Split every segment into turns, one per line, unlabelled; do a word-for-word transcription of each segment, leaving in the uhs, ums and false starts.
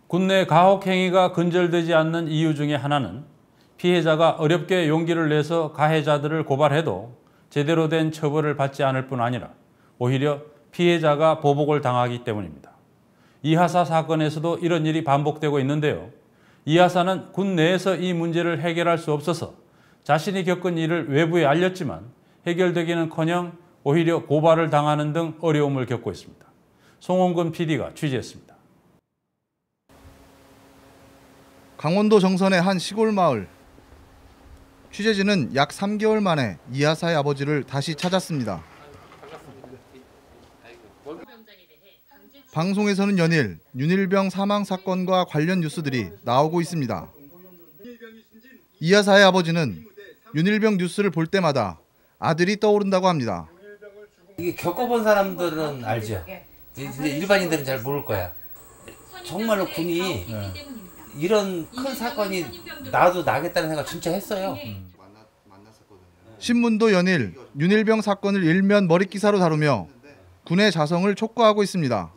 군내 가혹 행위가 근절되지 않는 이유 중에 하나는 피해자가 어렵게 용기를 내서 가해자들을 고발해도 제대로 된 처벌을 받지 않을 뿐 아니라 오히려 피해자가 보복을 당하기 때문입니다. 이하사 사건에서도 이런 일이 반복되고 있는데요. 이하사는 군 내에서 이 문제를 해결할 수 없어서 자신이 겪은 일을 외부에 알렸지만 해결되기는커녕 오히려 고발을 당하는 등 어려움을 겪고 있습니다. 송홍근 피디가 취재했습니다.
강원도 정선의 한 시골 마을. 취재진은 약 삼 개월 만에 이하사의 아버지를 다시 찾았습니다. 방송에서는 연일 윤일병 사망 사건과 관련 뉴스들이 나오고 있습니다. 이하사의 아버지는 윤일병 뉴스를 볼 때마다 아들이 떠오른다고 합니다.
이게 겪어본 사람들은 알죠. 일반인들은 잘 모를 거야. 정말로 군이 이런 큰 사건이 나도 나겠다는 생각 진짜 했어요.
신문도 연일 윤일병 사건을 일면 머릿기사로 다루며 군의 자성을 촉구하고 있습니다.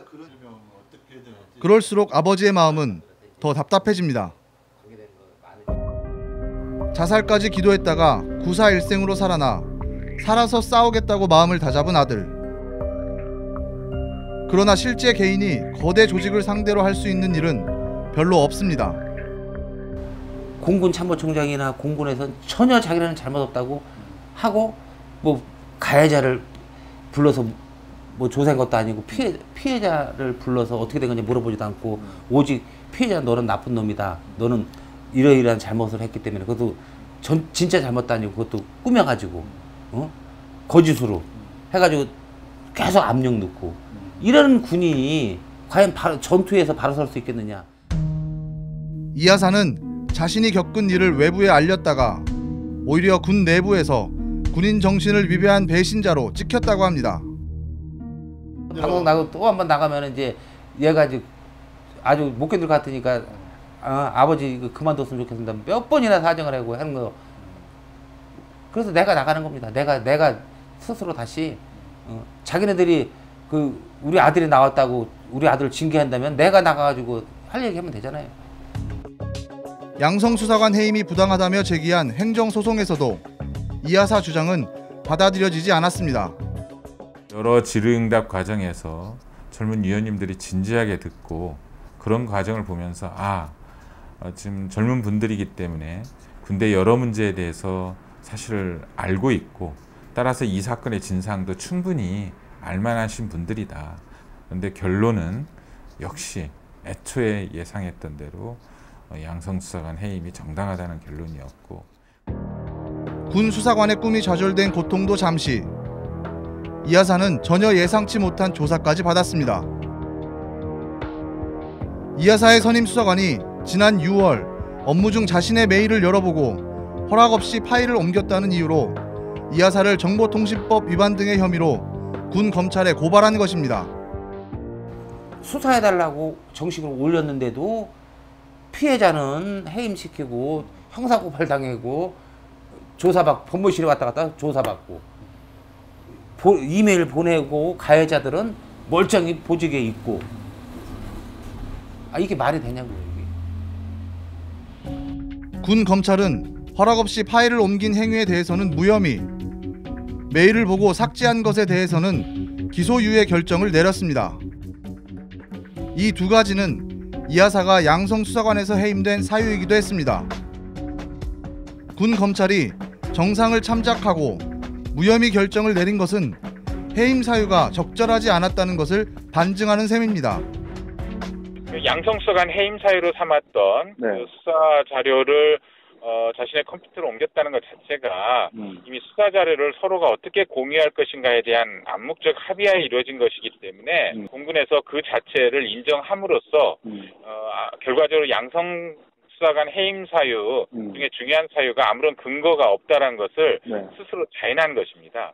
그럴수록 아버지의 마음은 더 답답해집니다. 자살까지 기도했다가 구사일생으로 살아나 살아서 싸우겠다고 마음을 다잡은 아들. 그러나 실제 개인이 거대 조직을 상대로 할 수 있는 일은 별로 없습니다.
공군 참모총장이나 공군에서는 전혀 자기는 잘못 없다고 하고 뭐 가해자를 불러서 뭐 조사한 것도 아니고 피해, 피해자를 불러서 어떻게 된 건지 물어보지도 않고 오직 피해자 너는 나쁜 놈이다. 너는 이러이러한 잘못을 했기 때문에 그것도 전, 진짜 잘못도 아니고 그것도 꾸며가지고 어? 거짓으로 해가지고 계속 압력 넣고 이런 군이 과연 바로 전투에서 바로 설 수 있겠느냐.
이하사는 자신이 겪은 일을 외부에 알렸다가 오히려 군 내부에서 군인 정신을 위배한 배신자로 찍혔다고 합니다.
방송 나고 또 한 번 나가면 이제 얘가 이제 아주 못 견딜 것 같으니까 아, 아버지 그만뒀으면 좋겠습니다. 몇 번이나 사정을 하고 하는 거. 그래서 내가 나가는 겁니다. 내가 내가 스스로 다시 어, 자기네들이 그 우리 아들이 나왔다고 우리 아들을 징계한다면 내가 나가가지고 할 얘기하면 되잖아요.
양성수사관 해임이 부당하다며 제기한 행정소송에서도 이하사 주장은 받아들여지지 않았습니다.
여러 질의응답 과정에서 젊은 위원님들이 진지하게 듣고 그런 과정을 보면서 아 지금 젊은 분들이기 때문에 군대 여러 문제에 대해서 사실을 알고 있고 따라서 이 사건의 진상도 충분히 알만하신 분들이다. 그런데 결론은 역시 애초에 예상했던 대로 양성수사관 해임이 정당하다는 결론이었고
군 수사관의 꿈이 좌절된 고통도 잠시. 이하사는 전혀 예상치 못한 조사까지 받았습니다. 이하사의 선임 수사관이 지난 유월 업무 중 자신의 메일을 열어보고 허락 없이 파일을 옮겼다는 이유로 이하사를 정보통신법 위반 등의 혐의로 군 검찰에 고발한 것입니다.
수사해달라고 정식으로 올렸는데도 피해자는 해임시키고 형사고발 당하고 조사받고 법무실에 왔다 갔다 조사받고 보, 이메일 보내고 가해자들은 멀쩡히 보직에 있고 아 이게 말이 되냐고요. 이게.
군 검찰은 허락 없이 파일을 옮긴 행위에 대해서는 무혐의, 메일을 보고 삭제한 것에 대해서는 기소유예 결정을 내렸습니다. 이 두 가지는 이하사가 양성수사관에서 해임된 사유이기도 했습니다. 군 검찰이 정상을 참작하고 무혐의 결정을 내린 것은 해임 사유가 적절하지 않았다는 것을 반증하는 셈입니다.
양성수사관 해임 사유로 삼았던 네. 그 수사 자료를 어, 자신의 컴퓨터로 옮겼다는 것 자체가 음. 이미 수사 자료를 서로가 어떻게 공유할 것인가에 대한 암묵적 합의하에 이루어진 것이기 때문에 음. 공군에서 그 자체를 인정함으로써 음. 어, 결과적으로 양성 수사관 해임 사유 음. 중에 중요한 사유가 아무런 근거가 없다는 것을 네. 스스로 자인한 것입니다.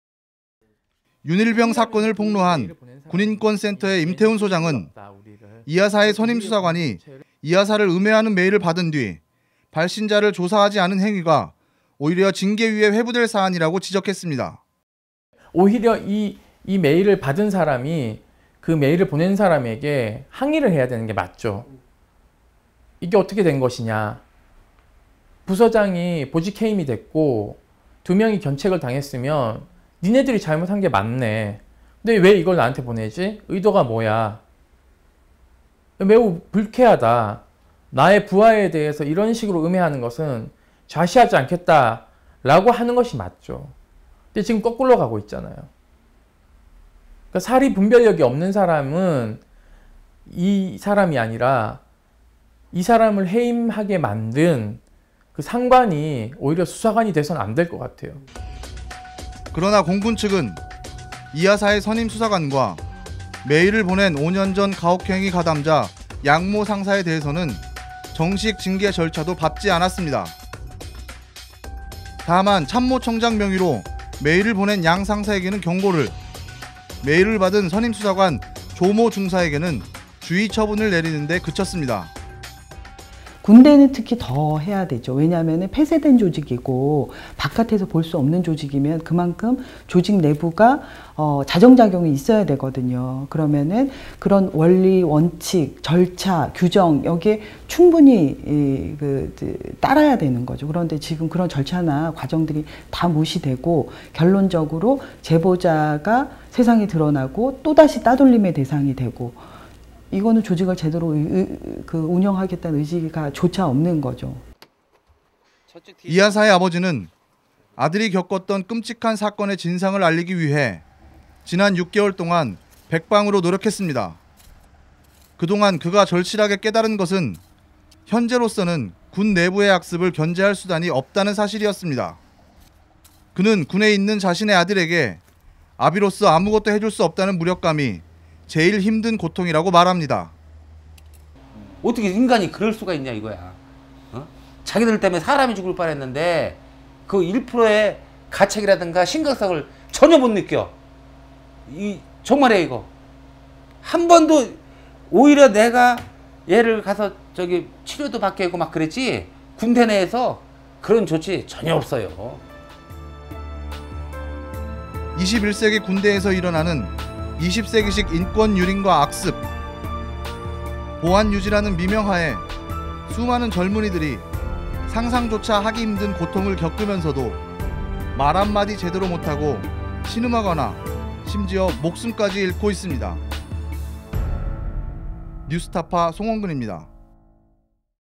윤일병 사건을 폭로한 군인권센터의 임태훈 소장은 이하사의 선임 수사관이 이하사를 음해하는 메일을 받은 뒤 발신자를 조사하지 않은 행위가 오히려 징계위에 회부될 사안이라고 지적했습니다.
오히려 이, 이 메일을 받은 사람이 그 메일을 보낸 사람에게 항의를 해야 되는 게 맞죠. 이게 어떻게 된 것이냐. 부서장이 보직 해임이 됐고 두 명이 견책을 당했으면 니네들이 잘못한 게 맞네. 근데 왜 이걸 나한테 보내지? 의도가 뭐야? 매우 불쾌하다. 나의 부하에 대해서 이런 식으로 음해하는 것은 좌시하지 않겠다라고 하는 것이 맞죠. 근데 지금 거꾸로 가고 있잖아요. 그러니까 사리 분별력이 없는 사람은 이 사람이 아니라 이 사람을 해임하게 만든 그 상관이 오히려 수사관이 돼서는 안 될 것 같아요.
그러나 공군 측은 이하사의 선임 수사관과 메일을 보낸 오 년 전 가혹행위 가담자 양모 상사에 대해서는 정식 징계 절차도 밟지 않았습니다. 다만 참모총장 명의로 메일을 보낸 양 상사에게는 경고를, 메일을 받은 선임 수사관 조모 중사에게는 주의 처분을 내리는 데 그쳤습니다.
군대는 특히 더 해야 되죠. 왜냐하면 폐쇄된 조직이고 바깥에서 볼 수 없는 조직이면 그만큼 조직 내부가 어, 자정작용이 있어야 되거든요. 그러면은 그런 원리, 원칙, 절차, 규정 여기에 충분히 이, 그, 그, 따라야 되는 거죠. 그런데 지금 그런 절차나 과정들이 다 무시되고 결론적으로 제보자가 세상에 드러나고 또다시 따돌림의 대상이 되고, 이거는 조직을 제대로 의, 그 운영하겠다는 의지가 조차 없는 거죠.
이하사의 아버지는 아들이 겪었던 끔찍한 사건의 진상을 알리기 위해 지난 육 개월 동안 백방으로 노력했습니다. 그동안 그가 절실하게 깨달은 것은 현재로서는 군 내부의 악습을 견제할 수단이 없다는 사실이었습니다. 그는 군에 있는 자신의 아들에게 아비로서 아무것도 해줄 수 없다는 무력감이 제일 힘든 고통이라고 말합니다.
어떻게 인간이 그럴 수가 있냐 이거야. 어? 자기들 때문에 사람이 죽을 뻔했는데 그 일 퍼센트의 가책이라든가 심각성을 전혀 못 느껴. 이 정말이야 이거. 한 번도 오히려 내가 얘를 가서 저기 치료도 받게 하고 막 그랬지 군대 내에서 그런 조치 전혀 없어요.
이십일 세기 군대에서 일어나는 이십 세기식 인권 유린과 악습, 보안 유지라는 미명하에 수많은 젊은이들이 상상조차 하기 힘든 고통을 겪으면서도 말 한마디 제대로 못하고 신음하거나 심지어 목숨까지 잃고 있습니다. 뉴스타파 송원근입니다.